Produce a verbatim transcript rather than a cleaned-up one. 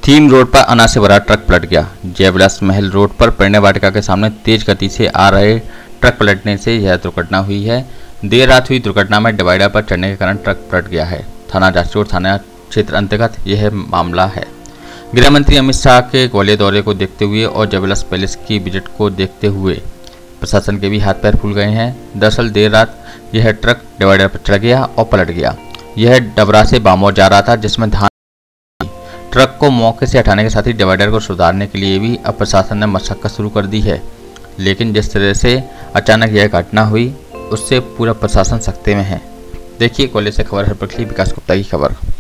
Theme road पर अनाज से भरा ट्रक पलट गया। जयविलास महल रोड पर प्रणय वाटिका के सामने तेज गति से आ रहे ट्रक पलटने से यह दुर्घटना हुई है। देर रात हुई दुर्घटना में डिवाइडर पर चढ़ने के कारण ट्रक पलट गया है। थाना जाजपुर थाना क्षेत्र अंतर्गत यह मामला है। गृह मंत्री अमित शाह के ग्वालियर दौरे को देखते हुए और जयविलास पैलेस की विजिट को देखते हुए प्रशासन के भी हाथ पैर फूल गए हैं। दरअसल देर रात यह ट्रक डिवाइडर पर चढ़ गया और पलट गया। यह डबरा से बामोर जा रहा था, जिसमें धान ट्रक को मौके से हटाने के साथ ही डिवाइडर को सुधारने के लिए भी अब प्रशासन ने मशक्कत शुरू कर दी है। लेकिन जिस तरह से अचानक यह घटना हुई उससे पूरा प्रशासन सख्ते में है। देखिए ग्वालियर से खबर है, विकास गुप्ता की खबर।